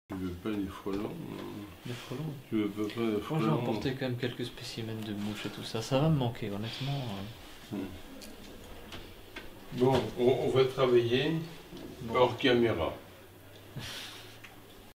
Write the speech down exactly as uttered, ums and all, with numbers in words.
Tu veux pas des frelons? Des frelons? Tu veux pas, pas des Moi frelons? j'ai emporté quand même quelques spécimens de mouches et tout ça. Ça va me manquer, honnêtement. Hmm. Bon, on, on va travailler Bon. hors caméra.